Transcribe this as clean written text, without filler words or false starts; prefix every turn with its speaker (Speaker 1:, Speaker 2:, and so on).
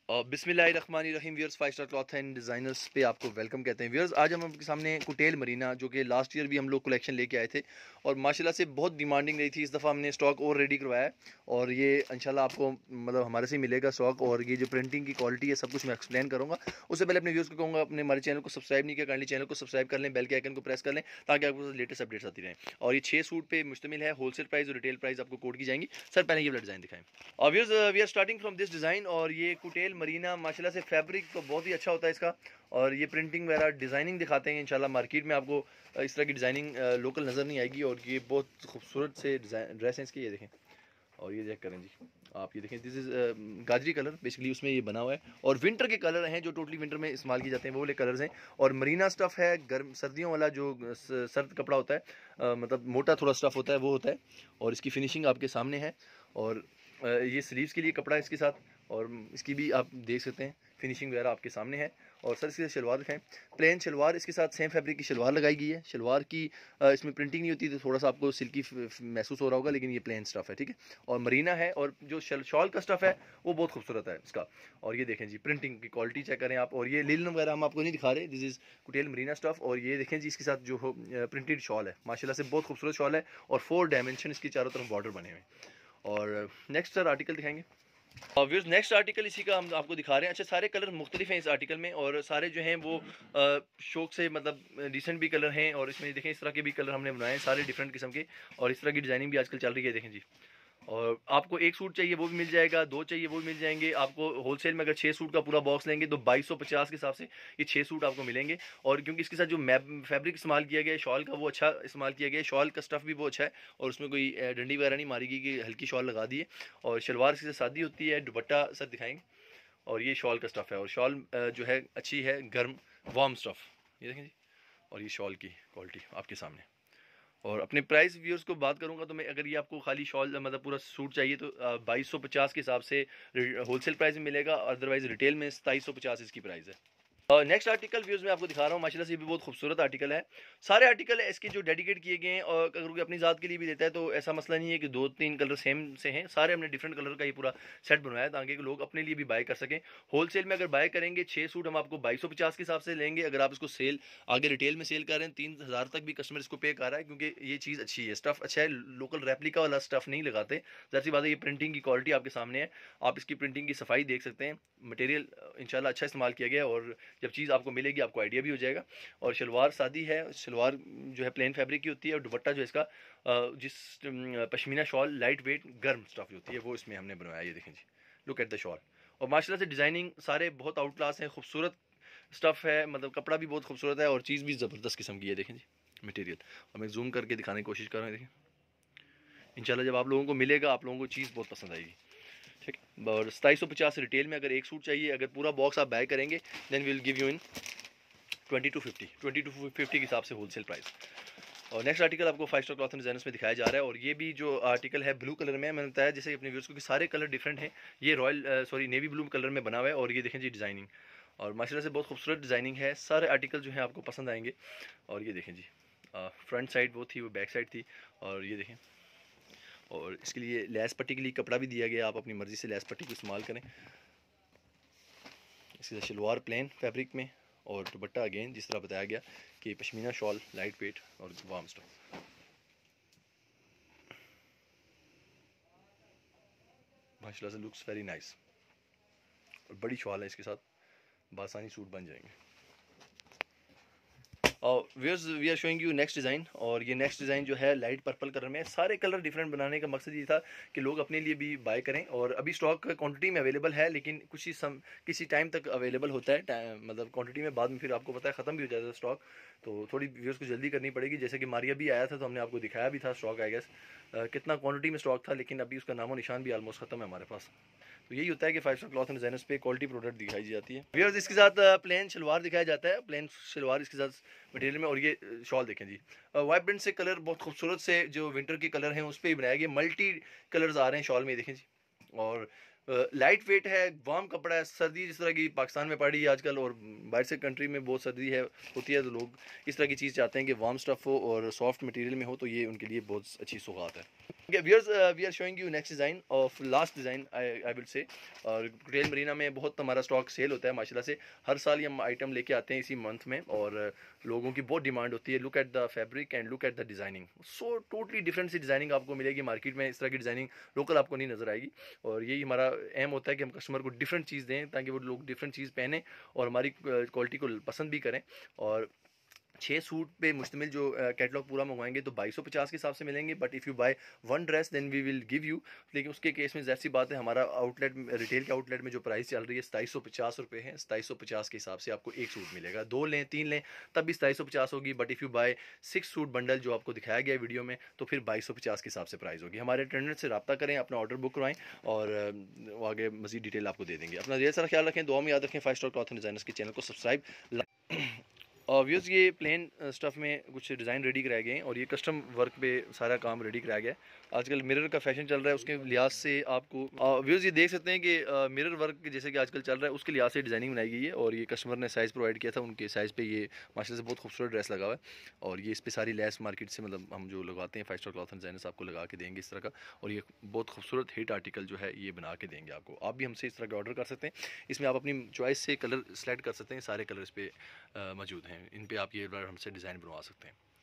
Speaker 1: बिस्मिल्लाहिर्रहमानिर्रहीम viewers, 5 star cloth and designers पे आपको वेलकम कहते हैं। व्यूअर्स, आज हम आपके सामने कुटेल मरीना, जो कि लास्ट ईयर भी हम लोग कलेक्शन लेके आए थे और माशाल्लाह से बहुत डिमांडिंग रही थी। इस दफ़ा हमने स्टॉक और रेडी करवाया है और ये इंशाल्लाह आपको मतलब हमारे से मिलेगा स्टॉक। और ये जो प्रिंटिंग की क्वालिटी है सब कुछ मैं एक्सप्लेन करूँगा। उससे पहले अपने व्यूअर्स को कहूँगा, अपने हमारे चैनल को सब्सक्राइब नहीं किया, काइंडली चैनल को सब्सक्राइब कर लें, बेल के आइकन को प्रेस कर लें ताकि आपको लेटेस्ट अपडेट्स आती रहें। और ये 6 सूट पे मुश्तमिल है। होलसेल प्राइस और रिटेल प्राइस आपको कोड की जाएंगी। सर पहले ये वाला डिज़ाइन दिखाएं। Obvious we are starting from this design. और ये कुटेल मरीना माशाल्लाह से फैब्रिक तो बहुत ही अच्छा होता है इसका। और ये प्रिंटिंग वगैरह डिज़ाइनिंग दिखाते हैं। इंशाल्लाह मार्केट में आपको इस तरह की डिज़ाइनिंग लोकल नज़र नहीं आएगी। और ये बहुत खूबसूरत से डिज़ाइन ड्रेस हैं इसकी, ये देखें। और ये चेक करें जी, आप ये देखें, दिस इज़ गाजरी कलर बेसिकली उसमें ये बना हुआ है। और विंटर के कलर हैं जो टोटली विंटर में इस्तेमाल किए जाते हैं, वो वाले कलर्स हैं। और मरीना स्टफ़ है, गर्म सर्दियों वाला जो सर्द कपड़ा होता है, मतलब मोटा थोड़ा स्टफ़ होता है, वो होता है। और इसकी फिनिशिंग आपके सामने है। और ये स्लीव्स के लिए कपड़ा है इसके साथ। और इसकी भी आप देख सकते हैं फिनिशिंग वगैरह आपके सामने है। और सर इसके शलवार दिखाएं। प्लेन शलवार इसके साथ सेम फैब्रिक की शलवार लगाई गई है। शलवार की इसमें प्रिंटिंग नहीं होती तो थोड़ा सा आपको सिल्की महसूस हो रहा होगा, लेकिन ये प्लेन स्टफ़ है, ठीक है। और मरीना है। और जो शॉल का स्टफ़ है वो बहुत खूबसूरत है इसका। और ये देखें जी, प्रिंटिंग की क्वालिटी चेक करें आप। और ये लिलन वगैरह हम आपको नहीं दिखा रहे, दिस इज़ कुटेल मरीना स्टफ़। और ये देखें जी, इसके साथ जो प्रिंटेड शॉल है, माशाल्लाह से बहुत खूबसूरत शॉल है। और 4 डायमेंशन इसकी चारों तरफ बॉर्डर बने हुए हैं। और नेक्स्ट सर आर्टिकल दिखाएंगे। व्यूअर्स, नेक्स्ट आर्टिकल इसी का हम आपको दिखा रहे हैं। अच्छा, सारे कलर मुख्तलिफ हैं इस आर्टिकल में और सारे जो हैं वो शौक से मतलब डिसेंट भी कलर हैं। और इसमें देखें इस तरह के भी कलर हमने बनाए हैं, सारे डिफरेंट किस्म के। और इस तरह की डिज़ाइनिंग भी आजकल चल रही है, देखें जी। और आपको एक सूट चाहिए वो भी मिल जाएगा, 2 चाहिए वो भी मिल जाएंगे आपको। होलसेल में अगर 6 सूट का पूरा बॉक्स लेंगे तो 2250 के हिसाब से ये 6 सूट आपको मिलेंगे। और क्योंकि इसके साथ जो फैब्रिक इस्तेमाल किया गया है शॉल का, वो अच्छा इस्तेमाल किया गया है। शॉल का स्टफ़ भी वो अच्छा है और उसमें कोई डंडी वगैरह नहीं मारी गई कि हल्की शॉल लगा दी है। और शलवार इसके साथ सादी होती है। दुपट्टा सर दिखाएंगे। और ये शॉल का स्टफ़ है। और शॉल जो है अच्छी है, गर्म वार्म स्टफ़, ये देखें जी। और ये शॉल की क्वालिटी आपके सामने। और अपने प्राइस व्यूअर्स को बात करूंगा तो मैं, अगर ये आपको खाली शॉल मतलब पूरा सूट चाहिए तो 2250 के हिसाब से होलसेल प्राइस में मिलेगा। अदरवाइज रिटेल में 2750 इसकी प्राइस है। नेक्स्ट आर्टिकल व्यूज़ में आपको दिखा रहा हूँ। माशाल्लाह से ये भी बहुत खूबसूरत आर्टिकल है। सारे आर्टिकल है इसके जो डेडिकेट किए गए हैं। और अगर कोई अपनी ज़ात के लिए भी लेता है तो ऐसा मसला नहीं है कि 2-3 कलर सेम से हैं। सारे हमने डिफरेंट कलर का ये पूरा सेट बनवाया ताकि लोग अपने लिए भी बाय कर सकें। होलसेल में अगर बाय करेंगे 6 सूट हम आपको 2250 के हिसाब से लेंगे। अगर आप इसको सेल आगे रिटेल में सेल कर रहे हैं 3000 तक भी कस्टमर इसको पे कर रहा है, क्योंकि ये चीज़ अच्छी है, स्टफ़ अच्छा है। लोकल रेप्लिका वाला स्टफ़ नहीं लगाते। ज़ाहिर सी बात है, ये प्रिंटिंग की क्वालिटी आपके सामने है। आप इसकी प्रिंटिंग की सफाई देख सकते हैं। मटेरियल इंशाल्लाह अच्छा इस्तेमाल किया गया है। और जब चीज़ आपको मिलेगी आपको आइडिया भी हो जाएगा। और शलवार सादी है, शलवार जो है प्लेन फैब्रिक की होती है। और दुपट्टा जो इसका जिस पश्मीना शॉल लाइट वेट गर्म स्टफ होती है वो इसमें हमने बनवाया, ये देखें जी, लुक एट द शॉल। और माशाल्लाह से डिज़ाइनिंग सारे बहुत आउट क्लास हैं, खूबसूरत स्टफ़ है, मतलब कपड़ा भी बहुत खूबसूरत है और चीज़ भी ज़बरदस्त किस्म की है, देखें जी मटेरियल। और मैं जूम करके दिखाने की कोशिश कर रहा हूँ, देखें। इंशाल्लाह जब आप लोगों को मिलेगा आप लोगों को चीज़ बहुत पसंद आएगी, ठीक है। और 2750 रिटेल में अगर एक सूट चाहिए, अगर पूरा बॉक्स आप बाय करेंगे then will give you in 20 to 50 के हिसाब से होलसेल प्राइस। और नेक्स्ट आर्टिकल आपको 5 स्टार क्लॉथ एंड डिजाइनर्स में दिखाया जा रहा है। और ये भी जो आर्टिकल है ब्लू कलर में, मैंने बताया जैसे अपने व्यूअर्स को कि सारे कलर डिफरेंट हैं। ये रॉयल नेवी ब्लू कलर में बना हुआ है। और ये देखें जी डिज़ाइनिंग, और माशाल्लाह से बहुत खूबसूरत डिज़ाइनिंग है। सारे आर्टिकल जो हैं आपको पसंद आएंगे। और ये देखें जी, फ्रंट साइड वो थी, वो बैक साइड थी। और ये देखें, और इसके लिए लैस पट्टी के लिए कपड़ा भी दिया गया, आप अपनी मर्ज़ी से लैस पट्टी को इस्तेमाल करें। इसके साथ शलवार प्लेन फैब्रिक में और दुपट्टा अगेन जिस तरह बताया गया कि पश्मीना शॉल लाइट वेट और वार्म स्टफ। माशाल्लाह से लुक्स वेरी नाइस। और बड़ी शॉल है इसके साथ, बासानी सूट बन जाएंगे। और viewers, we are showing you next design. और ये नेक्स्ट डिज़ाइन जो है लाइट पर्पल कलर में, सारे कलर डिफरेंट बनाने का मकसद ये था कि लोग अपने लिए भी बाय करें। और अभी स्टॉक क्वांटिटी में अवेलेबल है, लेकिन किसी टाइम तक अवेलेबल होता है, मतलब क्वांटिटी में, बाद में फिर आपको पता है ख़त्म भी हो जाता है स्टॉक। तो थोड़ी व्यूअर्स को जल्दी करनी पड़ेगी। जैसे कि मारिया भी आया था तो हमने आपको दिखाया भी था स्टॉक, आई गेस कितना क्वांटिटी में स्टॉक था, लेकिन अभी उसका नामो निशान भी ऑलमोस्ट ख़त्म है हमारे पास। तो यही होता है कि 5 स्टार क्लॉथ एंड डिजाइनर्स पे क्वालिटी प्रोडक्ट दिखाई जाती है। व्यूअर्स, इसके साथ प्लेन शलवार दिखाया जाता है, प्लेन शलवार इसके साथ मटेरियल में। और ये शॉल देखें जी, वाइब्रेंट से कलर, बहुत खूबसूरत से जो विंटर के कलर हैं उस पर ही बनाया गया। मल्टी कलर्स आ रहे हैं शॉल में, देखें जी। और लाइट वेट है, वार्म कपड़ा है। सर्दी जिस तरह की पाकिस्तान में पड़ रही है आजकल और बाहर से कंट्री में बहुत सर्दी होती है, तो लोग इस तरह की चीज़ चाहते हैं कि वार्म स्टफ़ हो और सॉफ्ट मटेरियल में हो, तो ये उनके लिए बहुत अच्छी सौगात है। Okay, viewers, we are showing you next design of last design I will say। और कुटेल मरीना में बहुत हमारा स्टॉक सेल होता है माशाल्लाह से। हर साल ही हम आइटम लेके आते हैं इसी मंथ में, और लोगों की बहुत डिमांड होती है। Look at the fabric and look at the designing, so totally different सी डिज़ाइनिंग आपको मिलेगी मार्केट में। इस तरह की डिज़ाइनिंग लोकल आपको नहीं नज़र आएगी, और यही हमारा एम होता है कि हम कस्टमर को डिफरेंट चीज़ दें ताकि वो लोग डिफरेंट चीज़ पहने और हमारी क्वालिटी को पसंद भी करें। और 6 सूट पे मुश्तमिल जो कैटलॉग पूरा मंगवाएंगे तो 2250 के हिसाब से मिलेंगे। But if you buy one dress then we will give you. लेकिन उसके केस में ज़ाहिर सी बात है, हमारा आउटलेट रिटेल के आउटलेट में जो प्राइस चल रही है 2750 रुपये है। 2750 के हिसाब से आपको एक सूट मिलेगा। 2 लें 3 लें तब भी 2750 होगी। But if you buy 6 suit bundle जो आपको दिखाया गया वीडियो में तो फिर 2250 के हिसाब से प्राइस होगी। हमारे अटेंडेंट से रब्ता करें, अपना ऑर्डर बुक करवाएं, और वो आगे मज़ीद डिटेल आपको दे देंगे। अपना ढेर सारा ख्याल रखें, दुआ में याद रखें। 5 स्टार क्लॉथ एंड डिज़ाइनर्स के चैनल को सब्सक्राइब। ऑब्वियस ये प्लेन स्टफ़ में कुछ डिज़ाइन रेडी कराए गए हैं, और ये कस्टम वर्क पे सारा काम रेडी कराया गया है। आजकल मिरर का फैशन चल रहा है, उसके लिहाज से आपको व्यूज़ ये देख सकते हैं कि मिरर वर्क जैसे कि आजकल चल रहा है उसके लिहाज से डिज़ाइनिंग बनाई गई है। और ये कस्टमर ने साइज़ प्रोवाइड किया था, उनके साइज़ पे ये माशाल्लाह से बहुत खूबसूरत ड्रेस लगा हुआ है। और ये इस पर सारी लेस मार्केट से मतलब हम जो लगाते हैं 5 स्टार क्लॉथ एंड डिज़ाइनर्स आपको लगा के देंगे इस तरह का। और ये बहुत खूबसूरत हिट आर्टिकल जो है ये बना के देंगे आपको। आप भी हमसे इस तरह का ऑर्डर कर सकते हैं। इसमें आप अपनी चॉइस से कलर सेलेक्ट कर सकते हैं। सारे कलर इस पर मौजूद हैं, इन पर आप ये हमसे डिज़ाइन बनवा सकते हैं।